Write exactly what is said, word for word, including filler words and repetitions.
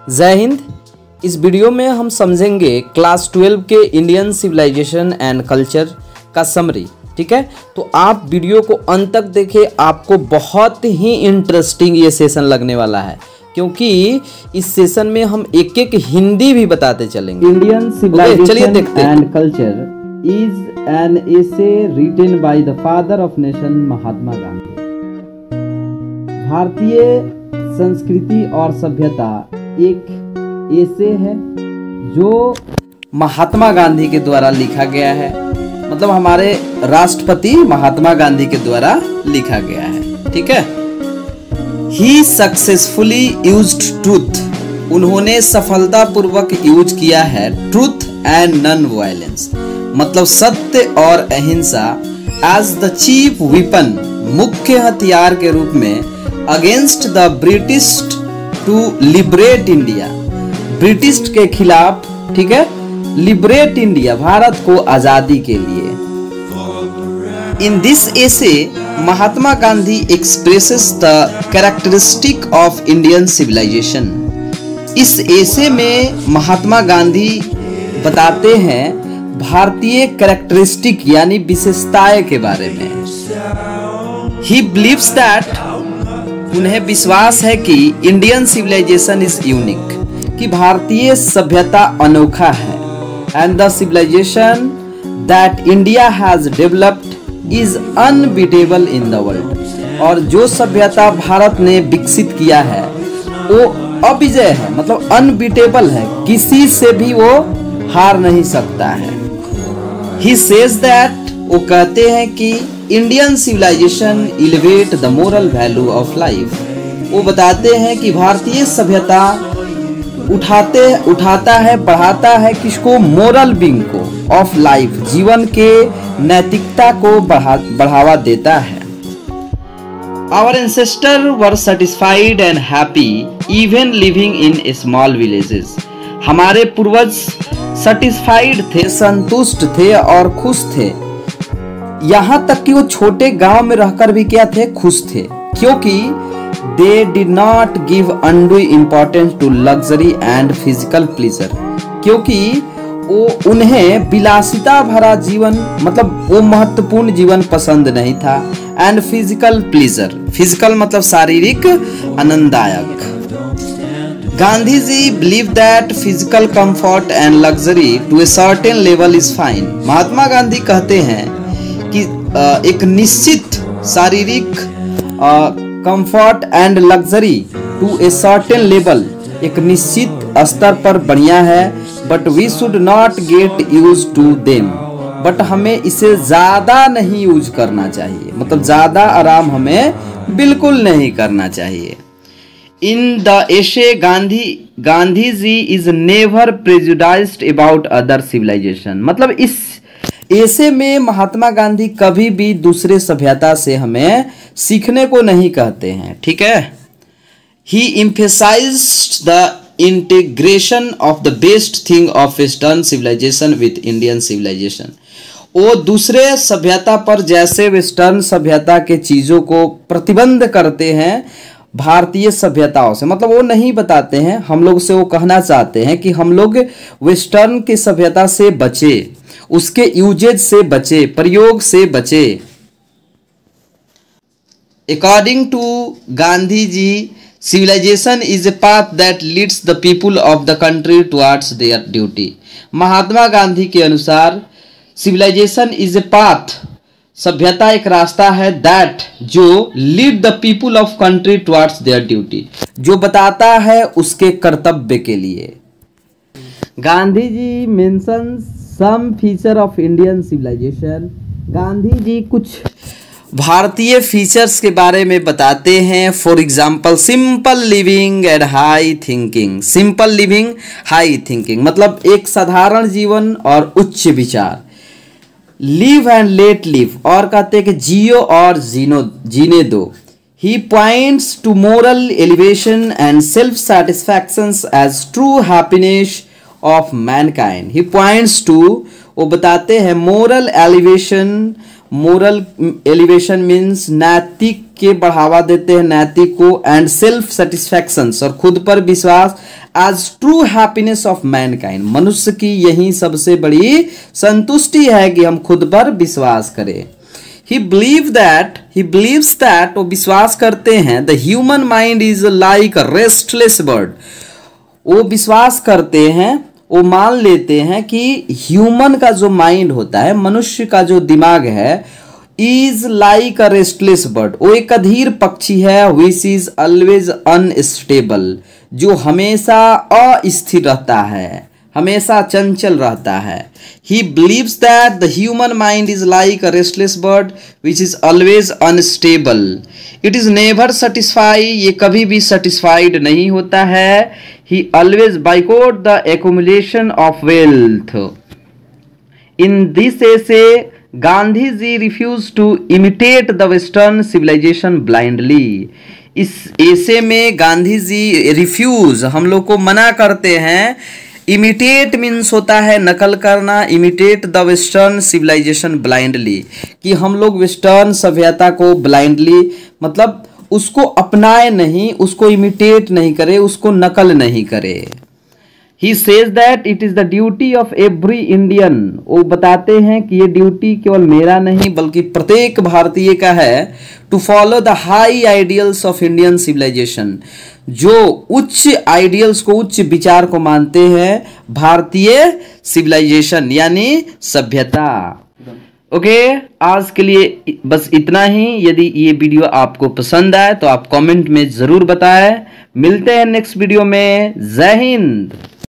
जय हिंद। इस वीडियो में हम समझेंगे क्लास ट्वेल्व के इंडियन सिविलाइजेशन एंड कल्चर का समरी। ठीक है, तो आप वीडियो को अंत तक देखें, आपको बहुत ही इंटरेस्टिंग ये सेशन लगने वाला है, क्योंकि इस सेशन में हम एक एक हिंदी भी बताते चलेंगे। Indian civilization and culture is an essay written by the father of nation Mahatma Gandhi. भारतीय संस्कृति और सभ्यता एक एसे है जो महात्मा गांधी के द्वारा लिखा गया है, मतलब हमारे राष्ट्रपति महात्मा गांधी के द्वारा लिखा गया है। ठीक है, ही सक्सेसफुली यूज्ड ट्रूथ, उन्होंने सफलतापूर्वक यूज किया है ट्रूथ एंड नॉन वायलेंस, मतलब सत्य और अहिंसा एज द चीफ वेपन, मुख्य हथियार के रूप में against the British to liberate India, British के खिलाफ। ठीक है, लिबरेट इंडिया, भारत को आजादी के लिए। In this essay Mahatma Gandhi expresses the characteristic of Indian civilisation. इस एसे में महात्मा गांधी बताते हैं भारतीय कैरेक्टरिस्टिक यानी विशेषताएं के बारे में। ही बिलीव्स दैट, उन्हें विश्वास है कि इंडियन सिविलाइजेशन इज यूनिक, कि भारतीय सभ्यता अनोखा है। And the civilisation that India has developed is unbeatable in the world, और जो सभ्यता भारत ने विकसित किया है वो अविजय है, मतलब अनबीटेबल है, किसी से भी वो हार नहीं सकता है। ही सेज दैट, वो कहते हैं कि Indian civilisation elevate the moral value of life. वो बताते हैं कि भारतीय सभ्यता उठाते उठाता है बढ़ाता है किसको? मोरल बीइंग को, ऑफ लाइफ, जीवन के नैतिकता को बढ़ा बढ़ावा देता है। Our ancestor were satisfied and happy even living in small villages. हमारे पूर्वज सेटिस्फाइड थे, संतुष्ट थे और खुश थे, यहाँ तक कि वो छोटे गांव में रहकर भी क्या थे? खुश थे, क्योंकि they did not give undue importance to luxury and physical pleasure, क्योंकि वो उन्हें विलासिता भरा जीवन, मतलब वो महत्वपूर्ण जीवन पसंद नहीं था। एंड फिजिकल प्लेजर, फिजिकल मतलब शारीरिक आनंददायक। Gandhi ji believe that physical comfort and luxury to a certain level is fine. Mahatma Gandhi कहते हैं कि एक निश्चित शारीरिक comfort and luxury to a certain level, एक निश्चित स्तर पर बढ़िया है, but we should not get used to them, but हमें इसे ज्यादा नहीं यूज करना चाहिए, मतलब ज्यादा आराम हमें बिल्कुल नहीं करना चाहिए। In the essay Gandhi Gandhi ji is never prejudiced about other civilisation, मतलब इस ऐसे में महात्मा गांधी कभी भी दूसरे सभ्यता से हमें सीखने को नहीं कहते हैं। ठीक है, he emphasised the integration of the best thing of western civilisation with Indian civilisation. वो दूसरे सभ्यता पर जैसे वेस्टर्न सभ्यता के चीजों को प्रतिबंध करते हैं भारतीय सभ्यताओं से, मतलब वो नहीं बताते हैं हम लोग से, वो कहना चाहते हैं कि हम लोग वेस्टर्न की सभ्यता से बचे, उसके यूजेज से बचे, प्रयोग से बचे। According to Gandhi ji, civilisation is a path that leads the people of the country towards their duty. Mahatma Gandhi के अनुसार सिविलाइजेशन इज ए पाथ, सभ्यता एक रास्ता है, दैट जो lead the people of country towards their duty, जो बताता है उसके कर्तव्य के लिए। Gandhi ji mentions some feature of Indian civilisation. Gandhi ji कुछ भारतीय फीचर्स के बारे में बताते हैं। For example, simple living and high thinking. Simple living, high thinking, मतलब एक साधारण जीवन और उच्च विचार। लिव एंड लेट लिव, और कहते हैं कि जियो और जीनो जीने दो। He points to moral elevation and self satisfaction as true happiness of mankind. He points to, वो बताते हैं moral elevation, moral elevation means नैतिक के बढ़ावा देते हैं, नैतिक को, एंड सेल्फ सेटिस्फैक्शन और खुद पर विश्वास as true happiness of mankind। मनुष्य की यही सबसे बड़ी संतुष्टि है कि हम खुद पर विश्वास करें। He believe that, he believes that, वो विश्वास करते हैं the human mind is like a restless bird। वो विश्वास करते हैं, वो मान लेते हैं कि ह्यूमन का जो माइंड होता है, मनुष्य का जो दिमाग है, is like a restless bird, वो एक अधीर पक्षी है, विच इज ऑलवेज अनस्टेबल, जो हमेशा अस्थिर रहता है, हमेशा चंचल रहता है। He believes that the human mind is like a restless bird which is always unstable. It is never satisfy, ये कभी भी सेटिस्फाइड नहीं होता है। He always bike out the accumulation of wealth. In this essay Gandhi ji refuse to imitate the western civilisation blindly. इस essay में Gandhi ji refuse, हम लोग को मना करते हैं। इमिटेट मीन्स होता है नकल करना, imitate the western civilisation blindly, कि हम लोग वेस्टर्न सभ्यता को ब्लाइंडली मतलब उसको अपनाए नहीं, उसको इमिटेट नहीं करे, उसको नकल नहीं करे। He says that it is the duty of every Indian, वो बताते हैं कि ये ड्यूटी केवल मेरा नहीं बल्कि प्रत्येक भारतीय का है, to follow the high ideals of Indian civilization, जो उच्च आइडियल्स को, उच्च विचार को मानते हैं भारतीय सिविलाइजेशन यानी सभ्यता। ओके okay, आज के लिए बस इतना ही। यदि ये वीडियो आपको पसंद आए तो आप कमेंट में जरूर बताएं। मिलते हैं नेक्स्ट वीडियो में। जय हिंद।